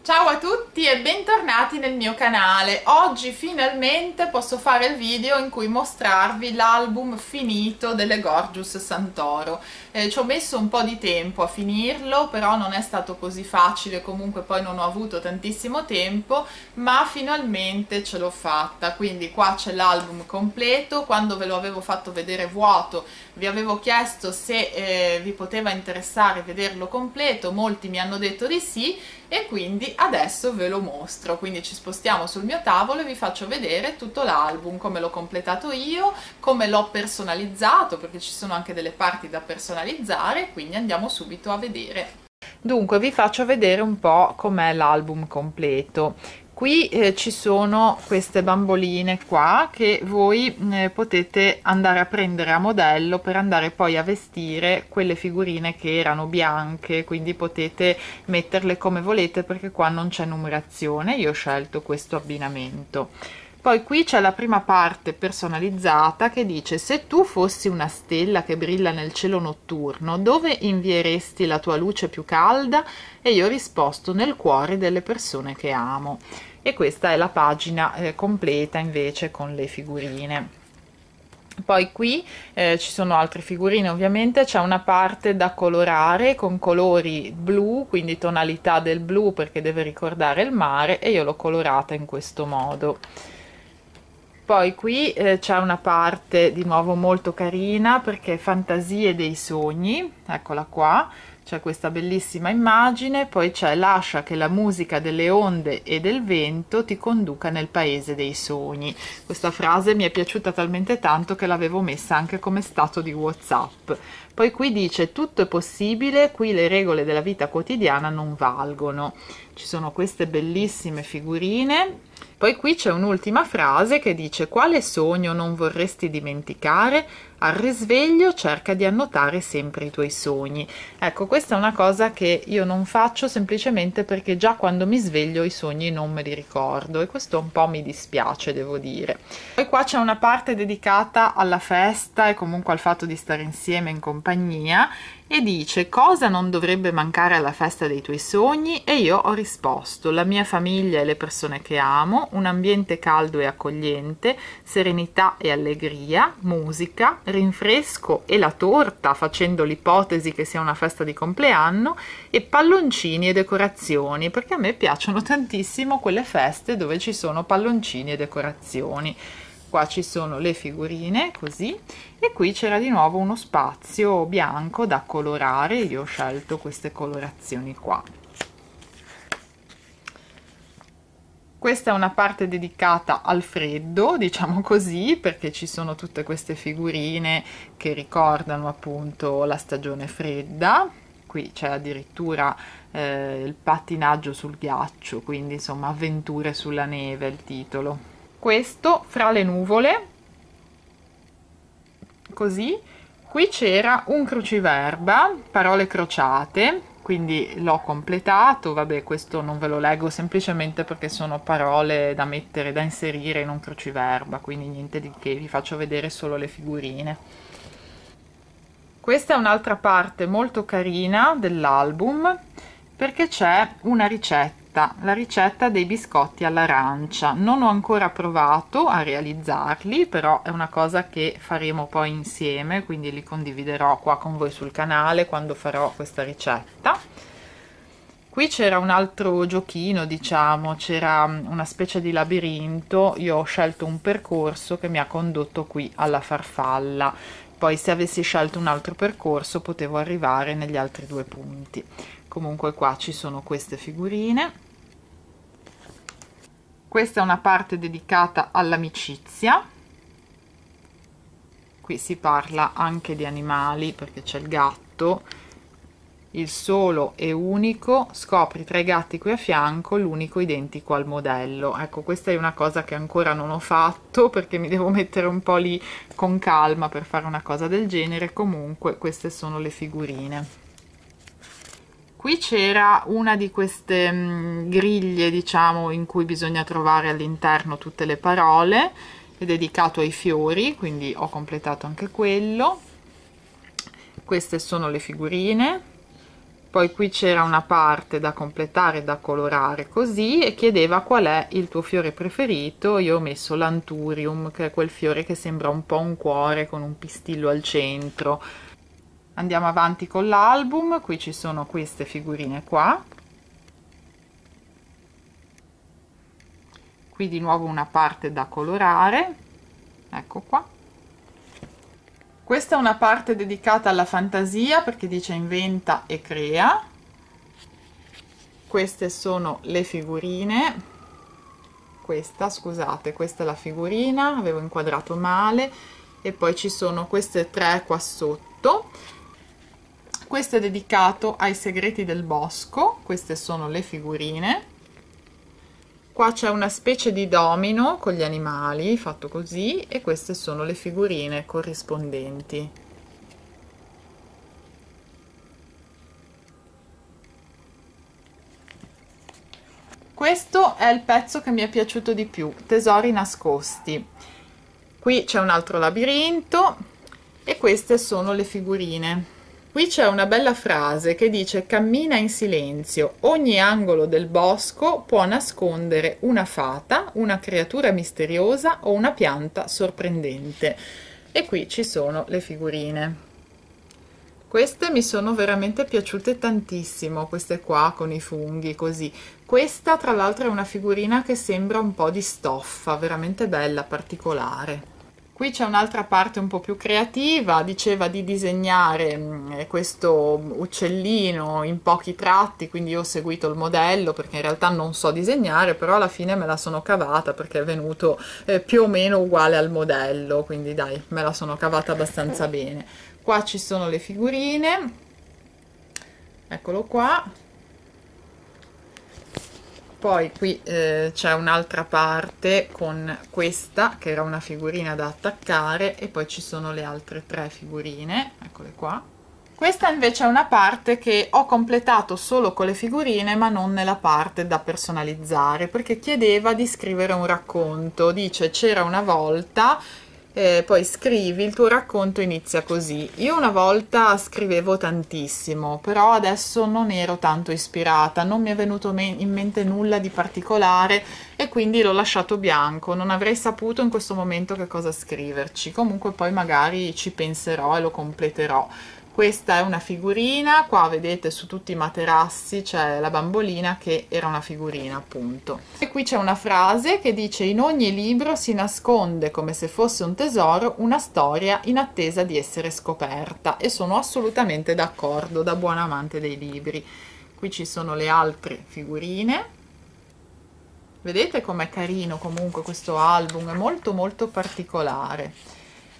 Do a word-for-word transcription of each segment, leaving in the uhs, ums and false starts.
Ciao a tutti e bentornati nel mio canale. Oggi finalmente posso fare il video in cui mostrarvi l'album finito delle Gorgeous Santoro. Eh, ci ho messo un po' di tempo a finirlo, però non è stato così facile, comunque poi non ho avuto tantissimo tempo, ma finalmente ce l'ho fatta. Quindi qua c'è l'album completo. Quando ve lo avevo fatto vedere vuoto vi avevo chiesto se eh, vi poteva interessare vederlo completo, molti mi hanno detto di sì e quindi adesso ve lo mostro. Quindi ci spostiamo sul mio tavolo e vi faccio vedere tutto l'album, come l'ho completato io, come l'ho personalizzato, perché ci sono anche delle parti da personalizzare, quindi andiamo subito a vedere. Dunque vi faccio vedere un po' com'è l'album completo. Qui eh, ci sono queste bamboline qua che voi eh, potete andare a prendere a modello per andare poi a vestire quelle figurine che erano bianche, quindi potete metterle come volete perché qua non c'è numerazione. Io ho scelto questo abbinamento. Poi qui c'è la prima parte personalizzata che dice: se tu fossi una stella che brilla nel cielo notturno, dove invieresti la tua luce più calda? E io ho risposto: nel cuore delle persone che amo. E questa è la pagina eh, completa invece con le figurine. Poi qui eh, ci sono altre figurine, ovviamente c'è una parte da colorare con colori blu, quindi tonalità del blu perché deve ricordare il mare, e io l'ho colorata in questo modo. Poi qui eh, c'è una parte di nuovo molto carina perché fantasie dei sogni, eccola qua, c'è questa bellissima immagine. Poi c'è: lascia che la musica delle onde e del vento ti conduca nel paese dei sogni. Questa frase mi è piaciuta talmente tanto che l'avevo messa anche come stato di WhatsApp. Poi qui dice: tutto è possibile, qui le regole della vita quotidiana non valgono. Ci sono queste bellissime figurine. Poi qui c'è un'ultima frase che dice: quale sogno non vorresti dimenticare? Al risveglio cerca di annotare sempre i tuoi sogni. Ecco, questa è una cosa che io non faccio semplicemente perché già quando mi sveglio i sogni non me li ricordo, e questo un po' mi dispiace, devo dire. Poi qua c'è una parte dedicata alla festa e comunque al fatto di stare insieme in compagnia, e dice: cosa non dovrebbe mancare alla festa dei tuoi sogni? E io ho risposto: la mia famiglia e le persone che amo, un ambiente caldo e accogliente, serenità e allegria, musica, rinfresco e la torta, facendo l'ipotesi che sia una festa di compleanno, e palloncini e decorazioni, perché a me piacciono tantissimo quelle feste dove ci sono palloncini e decorazioni. Qua ci sono le figurine così, e qui c'era di nuovo uno spazio bianco da colorare. Io ho scelto queste colorazioni qua. Questa è una parte dedicata al freddo, diciamo così, perché ci sono tutte queste figurine che ricordano appunto la stagione fredda. Qui c'è addirittura eh, il pattinaggio sul ghiaccio, quindi insomma avventure sulla neve è il titolo. Questo fra le nuvole, così. Qui c'era un cruciverba, parole crociate, quindi l'ho completato. Vabbè, questo non ve lo leggo semplicemente perché sono parole da mettere, da inserire in un cruciverba, quindi niente di che, vi faccio vedere solo le figurine. Questa è un'altra parte molto carina dell'album perché c'è una ricetta. La ricetta dei biscotti all'arancia. Non ho ancora provato a realizzarli, però è una cosa che faremo poi insieme, quindi li condividerò qua con voi sul canale quando farò questa ricetta. Qui c'era un altro giochino, diciamo, c'era una specie di labirinto. Io ho scelto un percorso che mi ha condotto qui alla farfalla. Poi se avessi scelto un altro percorso potevo arrivare negli altri due punti. Comunque qua ci sono queste figurine. Questa è una parte dedicata all'amicizia. Qui si parla anche di animali perché c'è il gatto. Il solo e unico, scopri tra i gatti qui a fianco l'unico identico al modello. Ecco, questa è una cosa che ancora non ho fatto perché mi devo mettere un po' lì con calma per fare una cosa del genere. Comunque queste sono le figurine. Qui c'era una di queste mh, griglie, diciamo, in cui bisogna trovare all'interno tutte le parole, è dedicato ai fiori, quindi ho completato anche quello. Queste sono le figurine. Poi qui c'era una parte da completare, da colorare così, e chiedeva qual è il tuo fiore preferito. Io ho messo l'Anthurium, che è quel fiore che sembra un po' un cuore con un pistillo al centro. Andiamo avanti con l'album. Qui ci sono queste figurine qua. Qui di nuovo una parte da colorare, ecco qua. Questa è una parte dedicata alla fantasia, perché dice inventa e crea. Queste sono le figurine. Questa, scusate, questa è la figurina, avevo inquadrato male. E poi ci sono queste tre qua sotto. Questo è dedicato ai segreti del bosco. Queste sono le figurine. Qua c'è una specie di domino con gli animali fatto così, e queste sono le figurine corrispondenti. Questo è il pezzo che mi è piaciuto di più, tesori nascosti. Qui c'è un altro labirinto e queste sono le figurine. Qui c'è una bella frase che dice: cammina in silenzio, ogni angolo del bosco può nascondere una fata, una creatura misteriosa o una pianta sorprendente. E qui ci sono le figurine. Queste mi sono veramente piaciute tantissimo, queste qua con i funghi così. Questa tra l'altro è una figurina che sembra un po' di stoffa, veramente bella, particolare. Qui c'è un'altra parte un po' più creativa, diceva di disegnare questo uccellino in pochi tratti, quindi io ho seguito il modello perché in realtà non so disegnare, però alla fine me la sono cavata perché è venuto eh, più o meno uguale al modello, quindi dai, me la sono cavata abbastanza bene. Qua ci sono le figurine, eccolo qua. Poi qui eh, c'è un'altra parte con questa che era una figurina da attaccare, e poi ci sono le altre tre figurine, eccole qua. Questa invece è una parte che ho completato solo con le figurine, ma non nella parte da personalizzare, perché chiedeva di scrivere un racconto. Dice: c'era una volta, eh, poi scrivi, il tuo racconto inizia così. Io una volta scrivevo tantissimo, però adesso non ero tanto ispirata, non mi è venuto me in mente nulla di particolare e quindi l'ho lasciato bianco. Non avrei saputo in questo momento che cosa scriverci, comunque poi magari ci penserò e lo completerò. Questa è una figurina, qua vedete su tutti i materassi c'è la bambolina che era una figurina appunto. E qui c'è una frase che dice: in ogni libro si nasconde come se fosse un tesoro una storia in attesa di essere scoperta, e sono assolutamente d'accordo da buon amante dei libri. Qui ci sono le altre figurine. Vedete com'è carino comunque questo album, è molto molto particolare.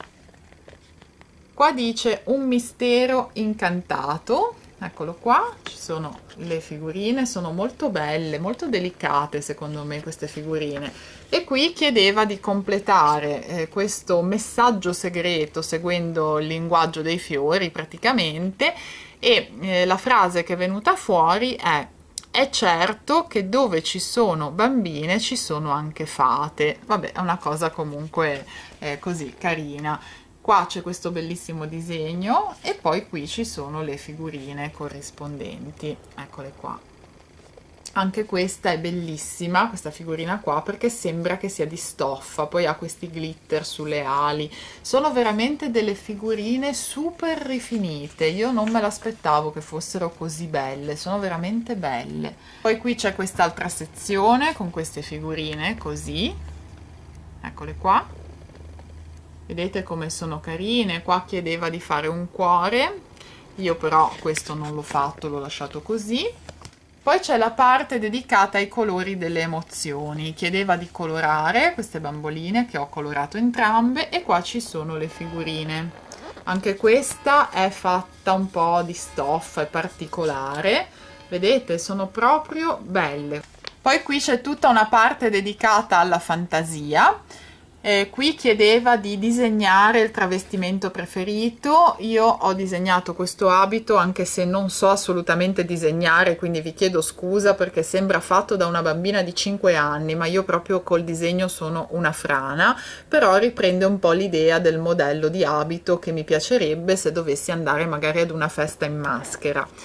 Qua dice un mistero incantato, eccolo qua, ci sono le figurine, sono molto belle, molto delicate secondo me queste figurine. E qui chiedeva di completare eh, questo messaggio segreto seguendo il linguaggio dei fiori praticamente, e eh, la frase che è venuta fuori è: è certo che dove ci sono bambine ci sono anche fate. Vabbè, è una cosa comunque eh, così carina. Qua c'è questo bellissimo disegno e poi qui ci sono le figurine corrispondenti, eccole qua. Anche questa è bellissima, questa figurina qua, perché sembra che sia di stoffa, poi ha questi glitter sulle ali. Sono veramente delle figurine super rifinite, io non me l'aspettavo che fossero così belle, sono veramente belle. Poi qui c'è quest'altra sezione con queste figurine così, eccole qua. Vedete come sono carine. Qua chiedeva di fare un cuore, io però questo non l'ho fatto, l'ho lasciato così. Poi c'è la parte dedicata ai colori delle emozioni, chiedeva di colorare queste bamboline che ho colorato entrambe, e qua ci sono le figurine. Anche questa è fatta un po' di stoffa, è particolare, vedete, sono proprio belle. Poi qui c'è tutta una parte dedicata alla fantasia. Eh, qui chiedeva di disegnare il travestimento preferito. Io ho disegnato questo abito anche se non so assolutamente disegnare, quindi vi chiedo scusa perché sembra fatto da una bambina di cinque anni, ma io proprio col disegno sono una frana, però riprende un po' l'idea del modello di abito che mi piacerebbe se dovessi andare magari ad una festa in maschera.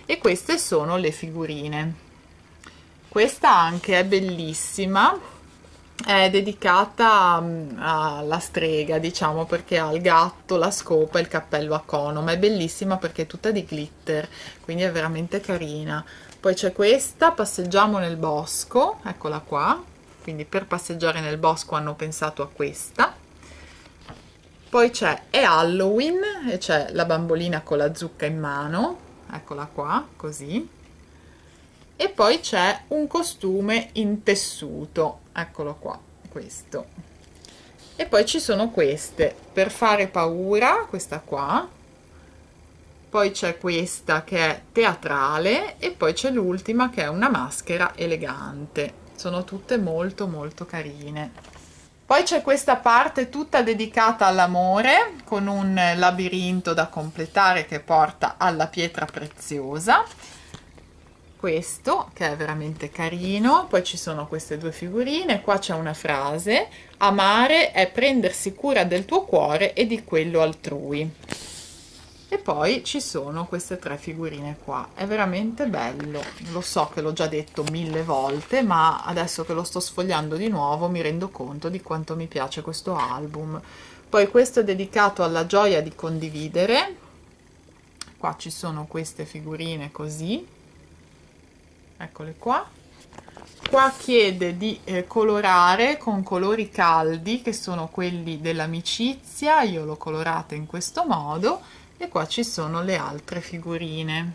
e queste sono le figurine. Questa anche è bellissima, è dedicata alla strega, diciamo, perché ha il gatto, la scopa e il cappello a cono, ma è bellissima perché è tutta di glitter, quindi è veramente carina. Poi c'è questa, passeggiamo nel bosco, eccola qua, quindi per passeggiare nel bosco hanno pensato a questa. Poi c'è è Halloween e c'è la bambolina con la zucca in mano, eccola qua, così. E poi c'è un costume in tessuto, eccolo qua, questo. E poi ci sono queste per fare paura, questa qua. Poi c'è questa che è teatrale e poi c'è l'ultima che è una maschera elegante. Sono tutte molto molto carine. Poi c'è questa parte tutta dedicata all'amore con un labirinto da completare che porta alla pietra preziosa. Questo che è veramente carino. Poi ci sono queste due figurine, qua c'è una frase: amare è prendersi cura del tuo cuore e di quello altrui. E poi ci sono queste tre figurine qua, è veramente bello, lo so che l'ho già detto mille volte, ma adesso che lo sto sfogliando di nuovo mi rendo conto di quanto mi piace questo album. Poi questo è dedicato alla gioia di condividere, qua ci sono queste figurine così, eccole qua. Qua chiede di eh, colorare con colori caldi che sono quelli dell'amicizia, io l'ho colorata in questo modo. E qua ci sono le altre figurine.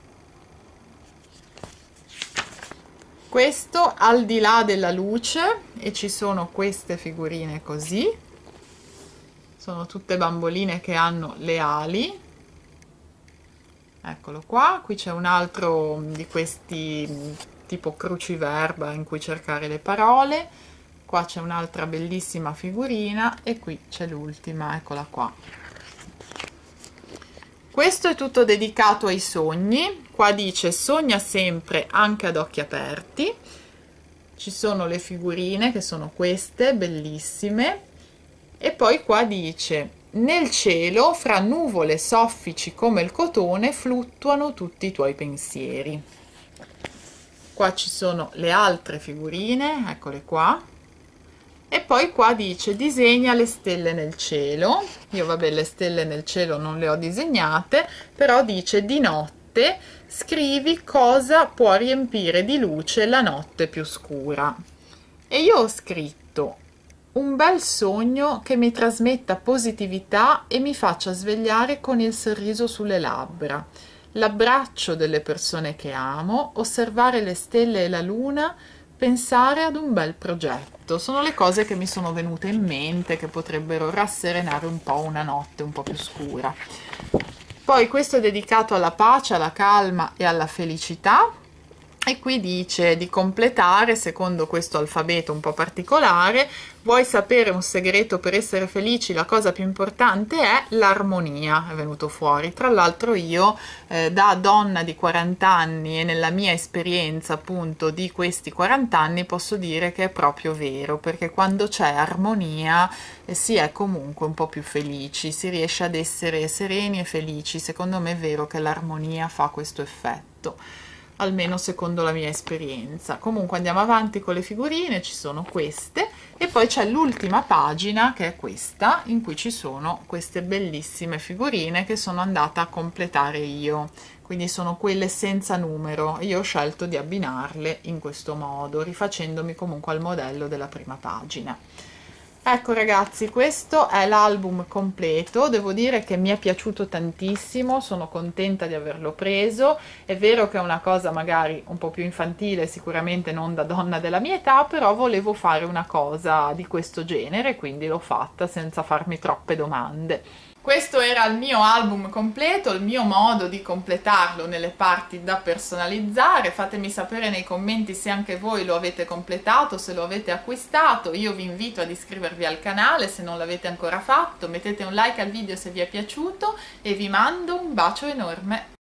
Questo al di là della luce, e ci sono queste figurine così. Sono tutte bamboline che hanno le ali. Eccolo qua, qui c'è un altro di questi tipo cruciverba in cui cercare le parole. Qua c'è un'altra bellissima figurina e qui c'è l'ultima, eccola qua. Questo è tutto dedicato ai sogni, qua dice sogna sempre anche ad occhi aperti, ci sono le figurine che sono queste, bellissime, e poi qua dice nel cielo fra nuvole soffici come il cotone fluttuano tutti i tuoi pensieri. Qua ci sono le altre figurine, eccole qua. E poi qua dice disegna le stelle nel cielo. Io vabbè le stelle nel cielo non le ho disegnate, però dice di notte scrivi cosa può riempire di luce la notte più scura. E io ho scritto un bel sogno che mi trasmetta positività e mi faccia svegliare con il sorriso sulle labbra, l'abbraccio delle persone che amo, osservare le stelle e la luna, pensare ad un bel progetto. Sono le cose che mi sono venute in mente che potrebbero rasserenare un po' una notte un po' più scura. Poi questo è dedicato alla pace, alla calma e alla felicità. E qui dice di completare secondo questo alfabeto un po' particolare. Vuoi sapere un segreto per essere felici? La cosa più importante è l'armonia, è venuto fuori. Tra l'altro io eh, da donna di quaranta anni e nella mia esperienza appunto di questi quaranta anni posso dire che è proprio vero, perché quando c'è armonia eh, si è comunque un po' più felici, si riesce ad essere sereni e felici. Secondo me è vero che l'armonia fa questo effetto, almeno secondo la mia esperienza. Comunque andiamo avanti con le figurine, ci sono queste e poi c'è l'ultima pagina che è questa in cui ci sono queste bellissime figurine che sono andata a completare io, quindi sono quelle senza numero. Io ho scelto di abbinarle in questo modo, rifacendomi comunque al modello della prima pagina. Ecco ragazzi, questo è l'album completo, devo dire che mi è piaciuto tantissimo, sono contenta di averlo preso. È vero che è una cosa magari un po' più infantile, sicuramente non da donna della mia età, però volevo fare una cosa di questo genere, quindi l'ho fatta senza farmi troppe domande. Questo era il mio album completo, il mio modo di completarlo nelle parti da personalizzare. Fatemi sapere nei commenti se anche voi lo avete completato, se lo avete acquistato. Io vi invito ad iscrivervi al canale se non l'avete ancora fatto, mettete un like al video se vi è piaciuto e vi mando un bacio enorme.